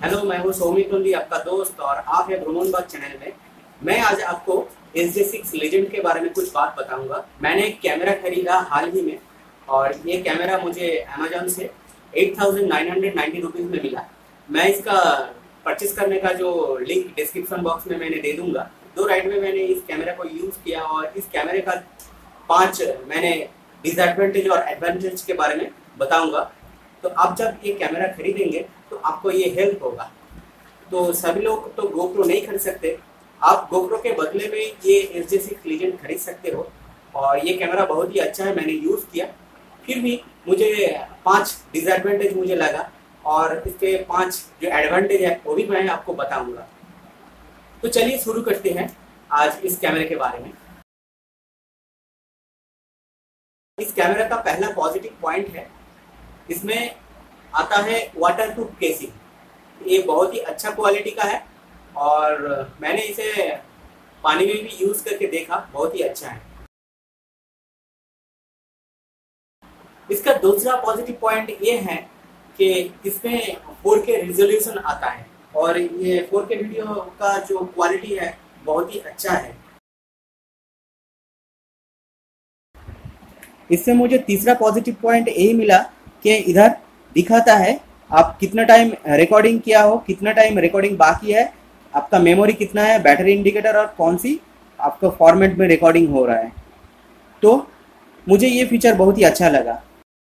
Hello, मैं हूँ सौमित टोली, आपका दोस्त, और आप है भ्रमण बाग चैनल में। मैं आज आपको SJ6 लेजेंड के बारे में कुछ बात बताऊंगा। मैंने एक कैमरा खरीदा हाल ही में, और ये कैमरा मुझे अमेजोन से 8,990 रुपीज़ में मिला। मैं इसका परचेस करने का जो लिंक डिस्क्रिप्शन बॉक्स में मैंने दे दूंगा। दो राइड में मैंने इस कैमरा को यूज़ किया और इस कैमरे का 5 मैंने डिसएडवांटेज और एडवांटेज के बारे में बताऊंगा। तो आप जब ये कैमरा खरीदेंगे तो आपको ये हेल्प होगा। तो सभी लोग तो गोप्रो नहीं खरीद सकते, आप गोप्रो के बदले में ये SJ6 लीजेंड खरीद सकते हो। और ये कैमरा बहुत ही अच्छा है, मैंने यूज़ किया। फिर भी मुझे 5 डिसएडवांटेज मुझे लगा, और इसके 5 जो एडवांटेज है वो भी मैं आपको बताऊंगा। तो चलिए शुरू करते हैं आज इस कैमरे के बारे में। इस कैमरा का पहला पॉजिटिव पॉइंट है, इसमें आता है वाटर प्रूफ केसिंग। ये बहुत ही अच्छा क्वालिटी का है, और मैंने इसे पानी में भी यूज़ करके देखा, बहुत ही अच्छा है। इसका दूसरा पॉजिटिव पॉइंट ये है कि इसमें 4K रिजोल्यूशन आता है, और ये 4K वीडियो का जो क्वालिटी है बहुत ही अच्छा है। इससे मुझे तीसरा पॉजिटिव पॉइंट यही मिला कि इधर दिखाता है आप कितना टाइम रिकॉर्डिंग किया हो, कितना टाइम रिकॉर्डिंग बाकी है, आपका मेमोरी कितना है, बैटरी इंडिकेटर, और कौन सी आपका फॉर्मेट में रिकॉर्डिंग हो रहा है। तो मुझे ये फीचर बहुत ही अच्छा लगा।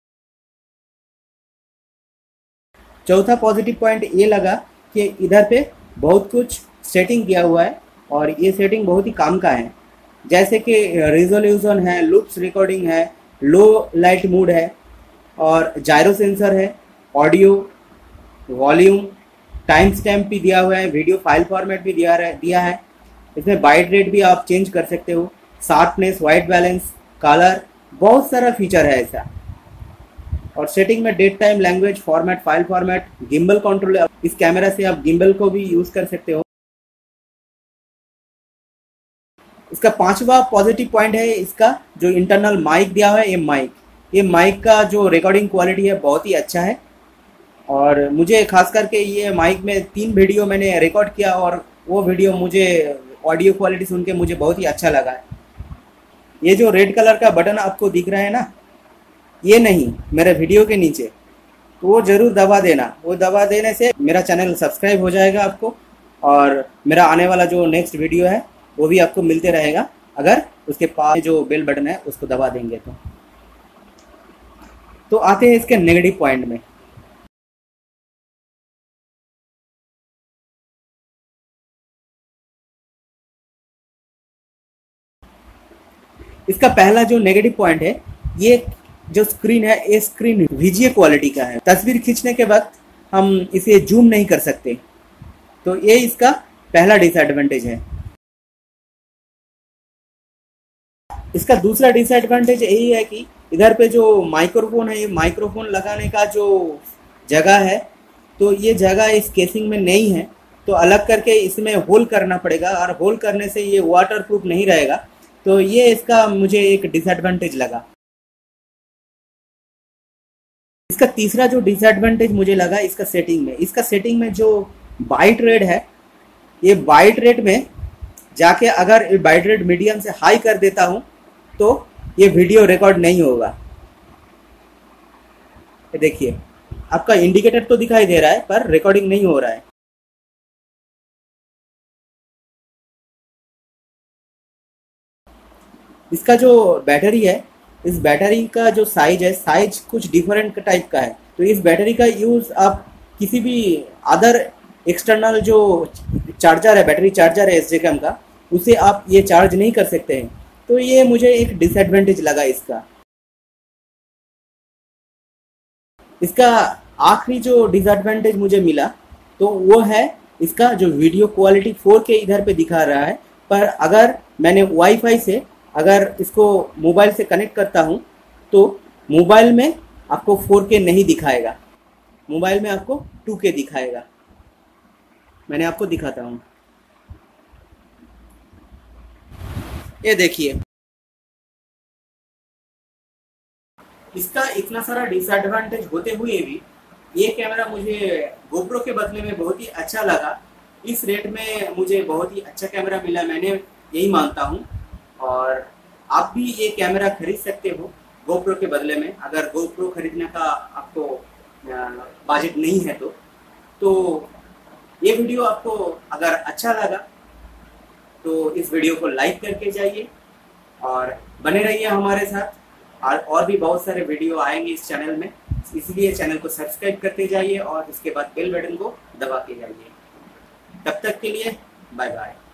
चौथा पॉजिटिव पॉइंट ये लगा कि इधर पे बहुत कुछ सेटिंग किया हुआ है, और ये सेटिंग बहुत ही काम का है। जैसे कि रिजोल्यूशन है, लूप्स रिकॉर्डिंग है, लो लाइट मोड है, और जायरो सेंसर है, ऑडियो, वॉल्यूम, टाइम स्टैम्प भी दिया हुआ है, वीडियो फाइल फॉर्मेट भी दिया है। इसमें बाइट रेट भी आप चेंज कर सकते हो, शार्पनेस, वाइट बैलेंस, कलर, बहुत सारा फीचर है ऐसा। और सेटिंग में date time, language, format, file format, gimbal control, इस कैमरा से आप गिम्बल को भी यूज़ कर सकते हो। इसका पांचवा पॉजिटिव पॉइंट है इसका जो इंटरनल माइक दिया हुआ है, ये माइक का जो रिकॉर्डिंग क्वालिटी है बहुत ही अच्छा है। और मुझे खास करके ये माइक में 3 वीडियो मैंने रिकॉर्ड किया, और वो वीडियो मुझे ऑडियो क्वालिटी सुन के मुझे बहुत ही अच्छा लगा है। ये जो रेड कलर का बटन आपको दिख रहा है ना, ये नहीं, मेरे वीडियो के नीचे, तो वो ज़रूर दबा देना। वो दबा देने से मेरा चैनल सब्सक्राइब हो जाएगा आपको, और मेरा आने वाला जो नेक्स्ट वीडियो है वो भी आपको मिलते रहेगा, अगर उसके पास जो बेल बटन है उसको दबा देंगे तो आते हैं इसके नेगेटिव पॉइंट में। इसका पहला जो नेगेटिव पॉइंट है, ये जो स्क्रीन है, ये स्क्रीन VGA क्वालिटी का है। तस्वीर खींचने के वक्त हम इसे जूम नहीं कर सकते, तो ये इसका पहला डिसएडवांटेज है। इसका दूसरा डिसएडवांटेज यही है कि इधर पे जो माइक्रोफोन है, ये माइक्रोफोन लगाने का जो जगह है, तो ये जगह इस केसिंग में नहीं है, तो अलग करके इसमें होल करना पड़ेगा, और होल करने से ये वाटर प्रूफ नहीं रहेगा। तो ये इसका मुझे एक डिसएडवांटेज लगा। इसका तीसरा जो डिसएडवांटेज मुझे लगा इसका सेटिंग में जो बाइट रेट है, ये बाइट रेट में जाके अगर बाइट रेट मीडियम से हाई कर देता हूँ तो ये वीडियो रिकॉर्ड नहीं होगा। ये देखिए, आपका इंडिकेटर तो दिखाई दे रहा है पर रिकॉर्डिंग नहीं हो रहा है। इसका जो बैटरी है, इस बैटरी का जो साइज कुछ डिफरेंट टाइप का है। तो इस बैटरी का यूज़ आप किसी भी अदर एक्सटर्नल जो चार्जर है, बैटरी चार्जर है SJCAM का, उसे आप ये चार्ज नहीं कर सकते हैं। तो ये मुझे एक डिसएडवांटेज लगा इसका। इसका आखिरी जो डिसएडवांटेज मुझे मिला तो वो है इसका जो वीडियो क्वालिटी 4K इधर पे दिखा रहा है, पर अगर मैंने वाईफाई से अगर इसको मोबाइल से कनेक्ट करता हूँ तो मोबाइल में आपको 4K नहीं दिखाएगा, मोबाइल में आपको 2K दिखाएगा। मैंने आपको दिखाता हूँ, ये देखिए। इसका इतना सारा डिसएडवांटेज होते हुए भी ये कैमरा मुझे GoPro के बदले में बहुत ही अच्छा लगा। इस रेट में मुझे बहुत ही अच्छा कैमरा मिला, मैंने यही मानता हूँ। और आप भी ये कैमरा खरीद सकते हो GoPro के बदले में, अगर GoPro खरीदने का आपको बजट नहीं है तो ये वीडियो आपको अगर अच्छा लगा तो इस वीडियो को लाइक करके जाइए और बने रहिए हमारे साथ। और भी बहुत सारे वीडियो आएंगे इस चैनल में, इसलिए चैनल को सब्सक्राइब करते जाइए और उसके बाद बेल बटन को दबा के जाइए। तब तक के लिए बाय बाय।